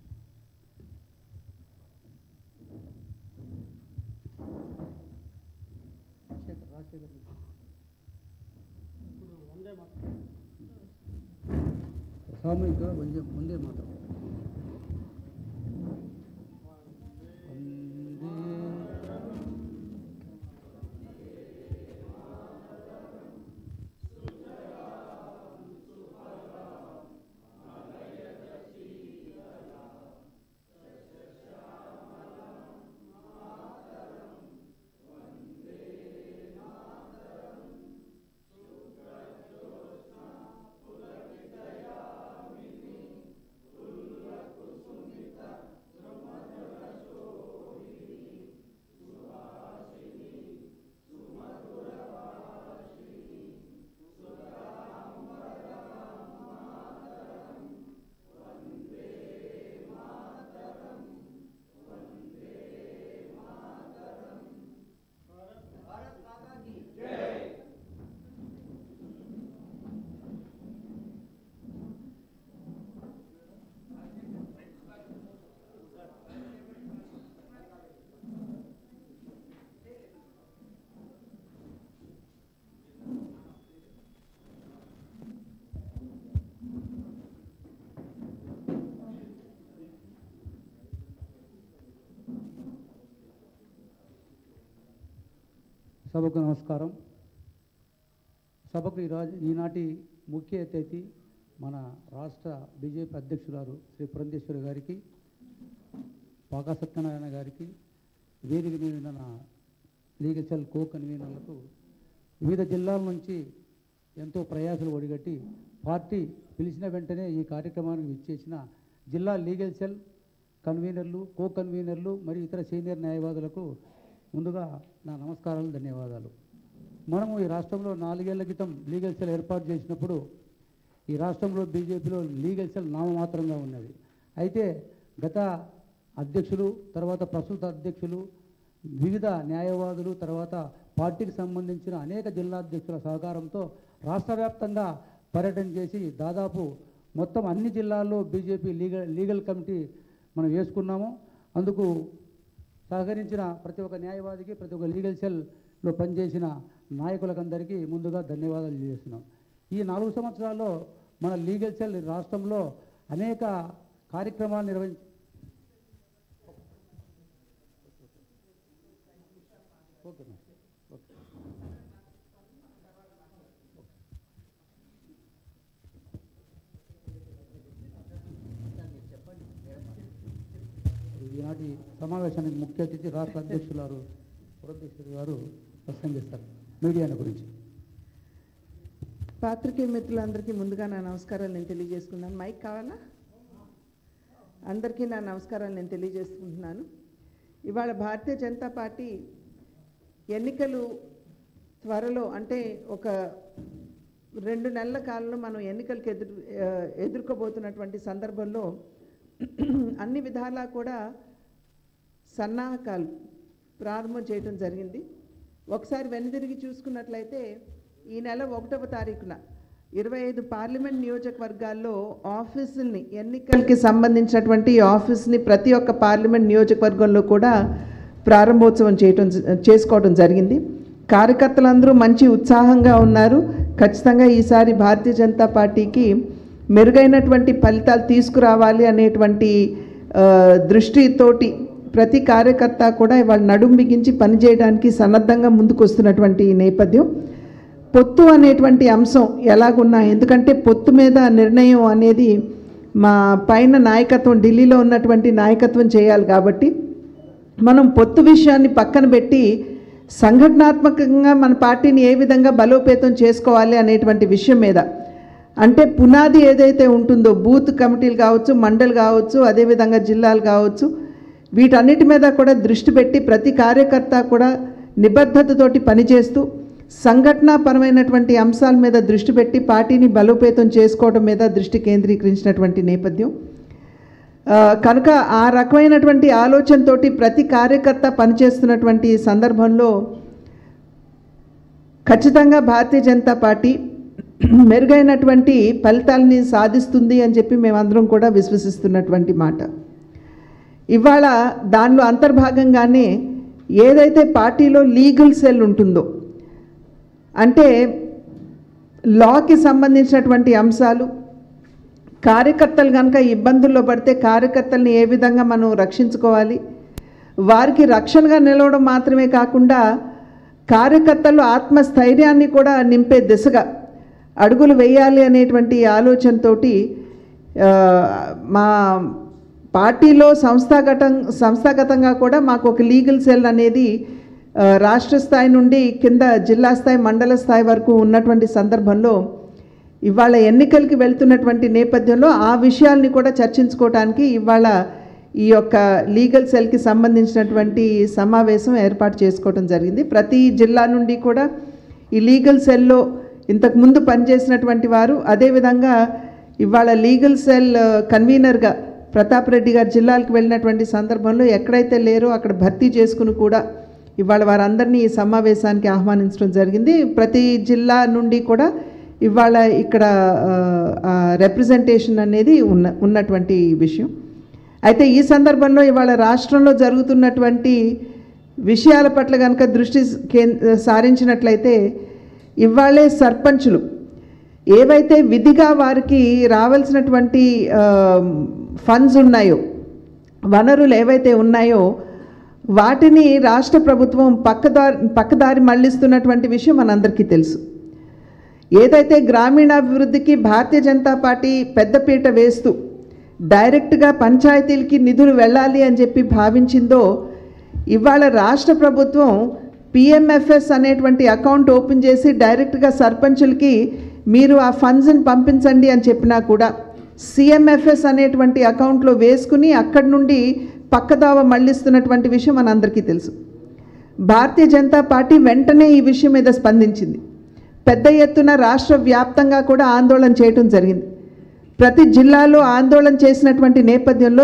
సామూహిక వందే మాత్రం. సభకు నమస్కారం. సభకు ఈనాటి ముఖ్య అతిథి మన రాష్ట్ర బీజేపీ అధ్యక్షురాలు శ్రీ పురంధేశ్వరి గారికి, పాకా సత్యనారాయణ గారికి, వేదిక మీద ఉన్న లీగల్ సెల్ కో కన్వీనర్లకు, వివిధ జిల్లాల నుంచి ఎంతో ప్రయాసలు ఒడిగట్టి పార్టీ పిలిచిన వెంటనే ఈ కార్యక్రమానికి విచ్చేసిన జిల్లా లీగల్ సెల్ కన్వీనర్లు, కో కన్వీనర్లు మరియు ఇతర సీనియర్ న్యాయవాదులకు ముందుగా నా నమస్కారాలు, ధన్యవాదాలు. మనము ఈ రాష్ట్రంలో 4 ఏళ్ల క్రితం లీగల్ సెల్ ఏర్పాటు చేసినప్పుడు ఈ రాష్ట్రంలో బీజేపీలో లీగల్ సెల్ నామమాత్రంగా ఉన్నది. అయితే గత అధ్యక్షులు, తర్వాత ప్రస్తుత అధ్యక్షులు, వివిధ న్యాయవాదులు, తర్వాత పార్టీకి సంబంధించిన అనేక జిల్లా అధ్యక్షుల సహకారంతో రాష్ట్ర వ్యాప్తంగా పర్యటన చేసి దాదాపు మొత్తం అన్ని జిల్లాల్లో బీజేపీ లీగల్ కమిటీ మనం వేసుకున్నాము. అందుకు సహకరించిన ప్రతి ఒక్క న్యాయవాదికి, ప్రతి ఒక్క లీగల్ సెల్లో పనిచేసిన నాయకులకందరికీ ముందుగా ధన్యవాదాలు చేస్తున్నాం. ఈ 4 సంవత్సరాల్లో మన లీగల్ సెల్ రాష్ట్రంలో అనేక కార్యక్రమాలు నిర్వహించి ఈనాటి సమావేశానికి ముఖ్య అతిథి రాష్ట్ర అధ్యక్షులు పురంధేశ్వరి గారు ప్రసంగిస్తారు మీడియాను గురించి.
పాత్రికేయ మిత్రులందరికీ ముందుగా నా నమస్కారాలు నేను తెలియజేసుకున్నాను. మైక్ కావాలా? అందరికీ నా నమస్కారాలు నేను తెలియజేసుకుంటున్నాను. ఇవాళ భారతీయ జనతా పార్టీ ఎన్నికలు త్వరలో, అంటే ఒక 2 నెలల కాలంలో మనం ఎన్నికలకు ఎదుర్కోబోతున్నటువంటి సందర్భంలో అన్ని విధాలా కూడా సన్నాహకాలు ప్రారంభం చేయడం జరిగింది. ఒకసారి వెనుదిరిగి చూసుకున్నట్లయితే ఈ నెల 1వ తారీఖున 25 పార్లమెంట్ నియోజకవర్గాల్లో ఆఫీసుల్ని, ఎన్నికలకి సంబంధించినటువంటి ఆఫీస్ని ప్రతి ఒక్క పార్లమెంట్ నియోజకవర్గంలో కూడా ప్రారంభోత్సవం చేసుకోవడం జరిగింది. కార్యకర్తలందరూ మంచి ఉత్సాహంగా ఉన్నారు. ఖచ్చితంగా ఈసారి భారతీయ జనతా పార్టీకి మెరుగైనటువంటి ఫలితాలు తీసుకురావాలి అనేటువంటి దృష్టితోటి ప్రతి కార్యకర్త కూడా ఇవాళ నడుం బిగించి పనిచేయడానికి సన్నద్ధంగా ముందుకు వస్తున్నటువంటి నేపథ్యం. పొత్తు అనేటువంటి అంశం ఎలాగున్నా, ఎందుకంటే పొత్తు మీద నిర్ణయం అనేది మా పైన నాయకత్వం, ఢిల్లీలో ఉన్నటువంటి నాయకత్వం చేయాలి. కాబట్టి మనం పొత్తు విషయాన్ని పక్కన పెట్టి సంఘటనాత్మకంగా మన పార్టీని ఏ విధంగా బలోపేతం చేసుకోవాలి అనేటువంటి విషయం మీద, అంటే పునాది ఏదైతే ఉంటుందో, బూత్ కమిటీలు కావచ్చు, మండలి కావచ్చు, అదేవిధంగా జిల్లాలు కావచ్చు, వీటన్నిటి మీద కూడా దృష్టి పెట్టి ప్రతి కార్యకర్త కూడా నిబద్ధతతోటి పనిచేస్తూ సంఘటనాపరమైనటువంటి అంశాల మీద దృష్టి పెట్టి పార్టీని బలోపేతం చేసుకోవడం మీద దృష్టి కేంద్రీకరించినటువంటి నేపథ్యం కనుక ఆ రకమైనటువంటి ఆలోచనతోటి ప్రతి కార్యకర్త పనిచేస్తున్నటువంటి సందర్భంలో ఖచ్చితంగా భారతీయ జనతా పార్టీ మెరుగైనటువంటి ఫలితాలని సాధిస్తుంది అని చెప్పి మేమందరం కూడా విశ్వసిస్తున్నటువంటి మాట. ఇవాళ దానిలో అంతర్భాగంగానే ఏదైతే పార్టీలో లీగల్ సెల్ ఉంటుందో, అంటే లాకి సంబంధించినటువంటి అంశాలు, కార్యకర్తలు కనుక ఇబ్బందుల్లో పడితే కార్యకర్తల్ని ఏ విధంగా మనం రక్షించుకోవాలి, వారికి రక్షణగా నిలవడం మాత్రమే కాకుండా కార్యకర్తలు ఆత్మస్థైర్యాన్ని కూడా నింపే దిశగా అడుగులు వేయాలి అనేటువంటి ఆలోచనతోటి మా పార్టీలో సంస్థాగతంగా కూడా మాకు ఒక లీగల్ సెల్ అనేది రాష్ట్ర స్థాయి నుండి కింద జిల్లా స్థాయి, మండల స్థాయి వరకు ఉన్నటువంటి సందర్భంలో ఇవాళ ఎన్నికలకి వెళ్తున్నటువంటి నేపథ్యంలో ఆ విషయాల్ని కూడా చర్చించుకోవడానికి ఇవాళ ఈ యొక్క లీగల్ సెల్కి సంబంధించినటువంటి సమావేశం ఏర్పాటు చేసుకోవడం జరిగింది. ప్రతి జిల్లా నుండి కూడా ఈ లీగల్ సెల్లో ఇంతకుముందు పనిచేసినటువంటి వారు, అదేవిధంగా ఇవాళ లీగల్ సెల్ కన్వీనర్గా ప్రతాప్ రెడ్డి గారు జిల్లాలకు వెళ్ళినటువంటి సందర్భంలో ఎక్కడైతే లేరో అక్కడ భర్తీ చేసుకుని కూడా ఇవాళ వారందరినీ ఈ సమావేశానికి ఆహ్వానించడం జరిగింది. ప్రతి జిల్లా నుండి కూడా ఇవాళ ఇక్కడ రిప్రజెంటేషన్ అనేది ఉన్నటువంటి విషయం. అయితే ఈ సందర్భంలో ఇవాళ రాష్ట్రంలో జరుగుతున్నటువంటి విషయాల పట్ల కనుక దృష్టి సారించినట్లయితే ఇవాళే సర్పంచులు ఏవైతే విధిగా వారికి రావాల్సినటువంటి ఫండ్స్ ఉన్నాయో, వనరులు ఏవైతే ఉన్నాయో వాటిని రాష్ట్ర ప్రభుత్వం పక్కదారి మళ్లిస్తున్నటువంటి విషయం మనందరికీ తెలుసు. ఏదైతే గ్రామీణాభివృద్ధికి భారతీయ జనతా పార్టీ పెద్దపీట వేస్తూ డైరెక్ట్గా పంచాయతీలకి నిధులు వెళ్ళాలి అని చెప్పి భావించిందో, ఇవాళ రాష్ట్ర ప్రభుత్వం పిఎంఎఫ్ఎస్ అనేటువంటి అకౌంట్ ఓపెన్ చేసి డైరెక్ట్గా సర్పంచులకి మీరు ఆ ఫండ్స్ని పంపించండి అని చెప్పినా కూడా సిఎంఎఫ్ఎస్ అనేటువంటి అకౌంట్లో వేసుకుని అక్కడి నుండి పక్కదావ మళ్లిస్తున్నటువంటి విషయం మనందరికీ తెలుసు. భారతీయ జనతా పార్టీ వెంటనే ఈ విషయం మీద స్పందించింది. పెద్ద ఎత్తున రాష్ట్ర వ్యాప్తంగా కూడా ఆందోళన చేయడం జరిగింది. ప్రతి జిల్లాలో ఆందోళన చేసినటువంటి నేపథ్యంలో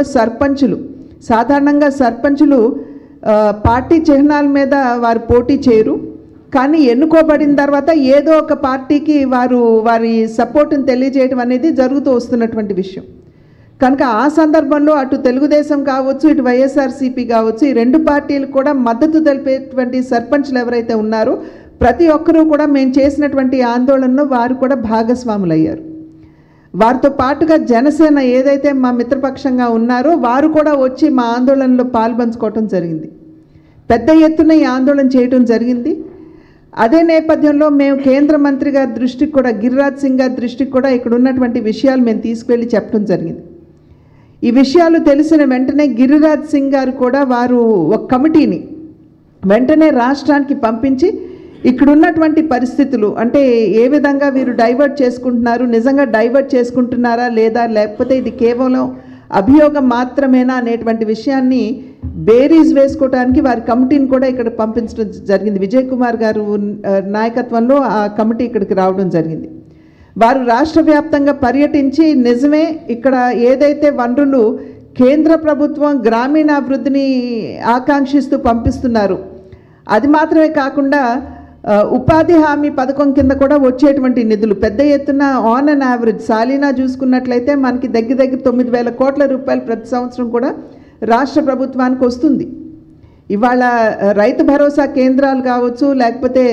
సాధారణంగా సర్పంచులు పార్టీ చిహ్నాల మీద వారు పోటీ చేయరు, కానీ ఎన్నుకోబడిన తర్వాత ఏదో ఒక పార్టీకి వారి సపోర్ట్ని తెలియజేయడం అనేది జరుగుతూ వస్తున్నటువంటి విషయం. కనుక ఆ సందర్భంలో అటు తెలుగుదేశం కావచ్చు, ఇటు వైఎస్ఆర్సీపీ కావచ్చు, ఈ రెండు పార్టీలు కూడా మద్దతు తెలిపేటువంటి సర్పంచ్లు ఎవరైతే ఉన్నారో ప్రతి ఒక్కరూ కూడా మేము చేసినటువంటి ఆందోళనలో వారు కూడా భాగస్వాములయ్యారు. వారితో పాటుగా జనసేన ఏదైతే మా మిత్రపక్షంగా ఉన్నారో వారు కూడా వచ్చి మా ఆందోళనలో పాల్పంచుకోవటం జరిగింది. పెద్ద ఎత్తున ఈ ఆందోళన చేయటం జరిగింది. అదే నేపథ్యంలో మేము కేంద్ర మంత్రి గారి దృష్టికి కూడా, గిరిరాజ్ సింగ్ గారి దృష్టికి కూడా ఇక్కడ ఉన్నటువంటి విషయాలు మేము తీసుకువెళ్ళి చెప్పడం జరిగింది. ఈ విషయాలు తెలిసిన వెంటనే గిరిరాజ్ సింగ్ గారు కూడా వారు ఒక కమిటీని వెంటనే రాష్ట్రానికి పంపించి ఇక్కడ ఉన్నటువంటి పరిస్థితులు అంటే ఏ విధంగా వీరు డైవర్ట్ చేసుకుంటున్నారు, నిజంగా డైవర్ట్ చేసుకుంటున్నారా లేదా, లేకపోతే ఇది కేవలం అభియోగం మాత్రమేనా అనేటువంటి విషయాన్ని బేరీజ్ వేసుకోవడానికి వారి కమిటీని కూడా ఇక్కడ పంపించడం జరిగింది. విజయ్ కుమార్ గారు నాయకత్వంలో ఆ కమిటీ ఇక్కడికి రావడం జరిగింది. వారు రాష్ట్ర వ్యాప్తంగా పర్యటించి నిజమే ఇక్కడ ఏదైతే వనరులు కేంద్ర ప్రభుత్వం గ్రామీణాభివృద్ధిని ఆకాంక్షిస్తూ పంపిస్తున్నారు, అది మాత్రమే కాకుండా ఉపాధి హామీ పథకం కింద కూడా వచ్చేటువంటి నిధులు పెద్ద ఎత్తున ఆన్ అండ్ యావరేజ్ సాలీనా చూసుకున్నట్లయితే మనకి దగ్గర 9,000 కోట్ల రూపాయలు ప్రతి సంవత్సరం కూడా రాష్ట్ర ప్రభుత్వానికి వస్తుంది. ఇవాళ రైతు భరోసా కేంద్రాలు కావచ్చు, లేకపోతే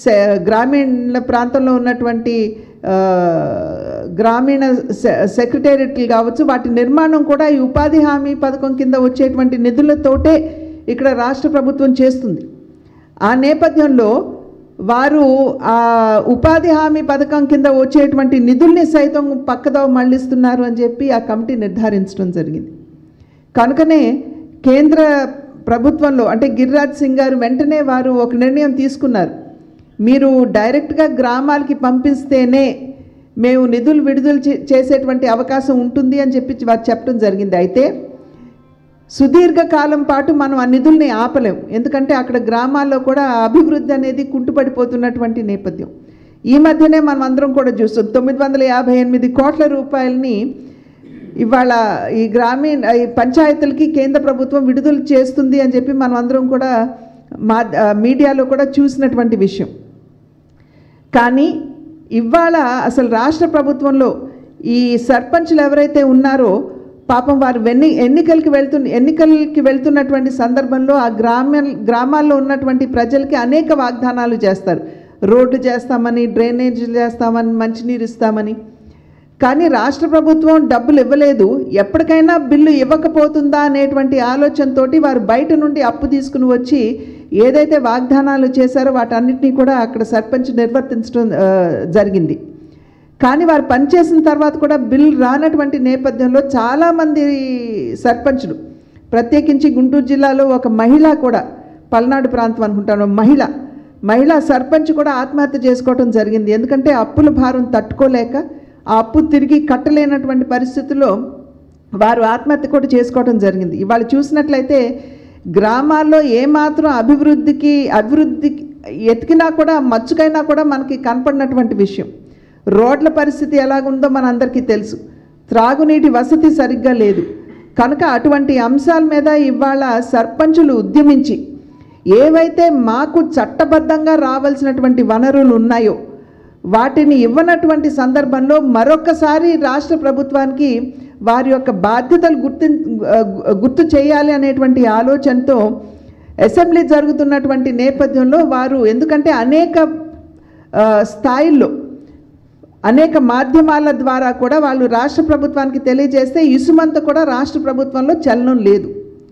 గ్రామీణ ప్రాంతంలో ఉన్నటువంటి గ్రామీణ సెక్రటేరియట్లు కావచ్చు, వాటి నిర్మాణం కూడా ఈ ఉపాధి హామీ పథకం కింద వచ్చేటువంటి నిధులతోటే ఇక్కడ రాష్ట్ర ప్రభుత్వం చేస్తుంది. ఆ నేపథ్యంలో వారు ఆ ఉపాధి హామీ పథకం కింద వచ్చేటువంటి నిధుల్ని సైతం పక్కదోవ మళ్లిస్తున్నారు అని చెప్పి ఆ కమిటీ నిర్ధారించడం జరిగింది. కనుకనే కేంద్ర ప్రభుత్వంలో అంటే గిరిరాజ్ సింగ్ గారు వెంటనే వారు ఒక నిర్ణయం తీసుకున్నారు. మీరు డైరెక్ట్గా గ్రామాలకి పంపిస్తేనే మేము నిధులు విడుదల చేసేటువంటి అవకాశం ఉంటుంది అని చెప్పి వారు చెప్పడం జరిగింది. అయితే సుదీర్ఘకాలం పాటు మనం ఆ నిధుల్ని ఆపలేం, ఎందుకంటే అక్కడ గ్రామాల్లో కూడా అభివృద్ధి అనేది కుంటుపడిపోతున్నటువంటి నేపథ్యం. ఈ మధ్యనే మనం అందరం కూడా చూస్తాం 958 కోట్ల రూపాయలని ఇవాళ ఈ పంచాయతీలకి కేంద్ర ప్రభుత్వం విడుదల చేస్తుంది అని చెప్పి మనం అందరం కూడా మీడియాలో కూడా చూసినటువంటి విషయం. కానీ ఇవాళ అసలు రాష్ట్ర ప్రభుత్వంలో ఈ సర్పంచ్లు ఎవరైతే ఉన్నారో పాపం వారు ఎన్నికలకి వెళ్తున్నటువంటి సందర్భంలో ఆ గ్రామాల్లో ఉన్నటువంటి ప్రజలకి అనేక వాగ్దానాలు చేస్తారు. రోడ్లు చేస్తామని, డ్రైనేజీలు చేస్తామని, మంచినీరు ఇస్తామని. కానీ రాష్ట్ర ప్రభుత్వం డబ్బులు ఇవ్వలేదు, ఎప్పటికైనా బిల్లు ఇవ్వకపోతుందా అనేటువంటి ఆలోచనతోటి వారు బయట నుండి అప్పు తీసుకుని వచ్చి ఏదైతే వాగ్దానాలు చేశారో వాటన్నిటినీ కూడా అక్కడ సర్పంచ్ నిర్వర్తించడం జరిగింది. కానీ వారు పనిచేసిన తర్వాత కూడా బిల్ రానటువంటి నేపథ్యంలో చాలామంది సర్పంచ్లు, ప్రత్యేకించి గుంటూరు జిల్లాలో ఒక మహిళ కూడా, పల్నాడు ప్రాంతం అనుకుంటాను, మహిళా సర్పంచ్ కూడా ఆత్మహత్య చేసుకోవడం జరిగింది. ఎందుకంటే అప్పుల భారం తట్టుకోలేక ఆ అప్పు తిరిగి కట్టలేనటువంటి పరిస్థితుల్లో వారు ఆత్మహత్య కూడా చేసుకోవడం జరిగింది. ఇవాళ చూసినట్లయితే గ్రామాల్లో ఏమాత్రం అభివృద్ధి ఎతికినా కూడా మచ్చుకైనా కూడా మనకి కనపడినటువంటి విషయం. రోడ్ల పరిస్థితి ఎలాగుందో మనందరికీ తెలుసు, త్రాగునీటి వసతి సరిగ్గా లేదు. కనుక అటువంటి అంశాల మీద ఇవాళ సర్పంచులు ఉద్యమించి ఏవైతే మాకు చట్టబద్ధంగా రావాల్సినటువంటి వనరులు ఉన్నాయో వాటిని ఇవ్వనటువంటి సందర్భంలో మరొకసారి రాష్ట్ర ప్రభుత్వానికి వారి యొక్క బాధ్యతలు గుర్తు చేయాలి అనేటువంటి ఆలోచనతో అసెంబ్లీ జరుగుతున్నటువంటి నేపథ్యంలో వారు, ఎందుకంటే అనేక స్థాయిల్లో అనేక మాధ్యమాల ద్వారా కూడా వాళ్ళు రాష్ట్ర ప్రభుత్వానికి తెలియజేస్తే ఇసుమంత కూడా రాష్ట్ర ప్రభుత్వంలో చలనం లేదు.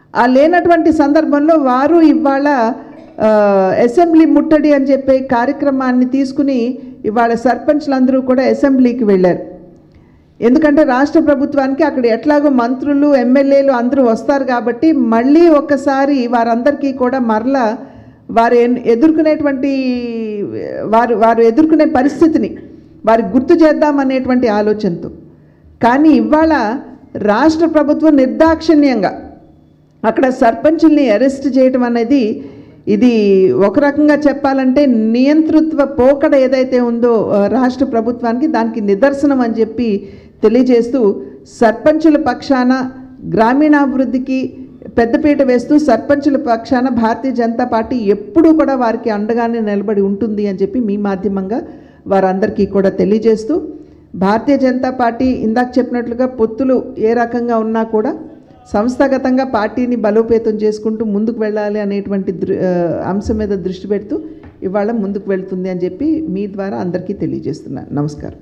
ఆ లేనటువంటి సందర్భంలో వారు ఇవాళ అసెంబ్లీ ముట్టడి అని చెప్పే కార్యక్రమాన్ని తీసుకుని ఇవాళ సర్పంచ్లందరూ కూడా అసెంబ్లీకి వెళ్ళారు. ఎందుకంటే రాష్ట్ర ప్రభుత్వానికి అక్కడ ఎట్లాగో మంత్రులు ఎమ్మెల్యేలు అందరూ వస్తారు కాబట్టి మళ్ళీ ఒక్కసారి వారందరికీ కూడా మరలా వారు ఎదుర్కొనేటువంటి వారు ఎదుర్కొనే పరిస్థితిని వారి గుర్తు చేద్దామనేటువంటి ఆలోచనతో. కానీ ఇవాళ రాష్ట్ర ప్రభుత్వం నిర్దాక్షిణ్యంగా అక్కడ సర్పంచుల్ని అరెస్ట్ చేయడం అనేది ఇది ఒక రకంగా చెప్పాలంటే నియంతృత్వ పోకడ ఏదైతే ఉందో రాష్ట్ర ప్రభుత్వానికి దానికి నిదర్శనం అని చెప్పి తెలియజేస్తూ సర్పంచుల పక్షాన గ్రామీణాభివృద్ధికి పెద్దపీట వేస్తూ సర్పంచుల పక్షాన భారతీయ జనతా పార్టీ ఎప్పుడూ కూడా వారికి అండగానే నిలబడి ఉంటుంది అని చెప్పి మీ మాధ్యమంగా వారందరికీ కూడా తెలియజేస్తూ భారతీయ జనతా పార్టీ ఇందాక చెప్పినట్లుగా పొత్తులు ఏ రకంగా ఉన్నా కూడా సంస్థాగతంగా పార్టీని బలోపేతం చేసుకుంటూ ముందుకు వెళ్ళాలి అనేటువంటి అంశం మీద దృష్టి పెడుతూ ఇవాళ ముందుకు వెళ్తుంది అని చెప్పి మీ ద్వారా అందరికీ తెలియజేస్తున్నాను. నమస్కారం.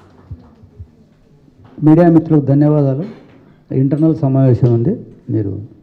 మీడియా మిత్రులకు ధన్యవాదాలు. ఇంటర్నల్ సమావేశం ఉంది, మీరు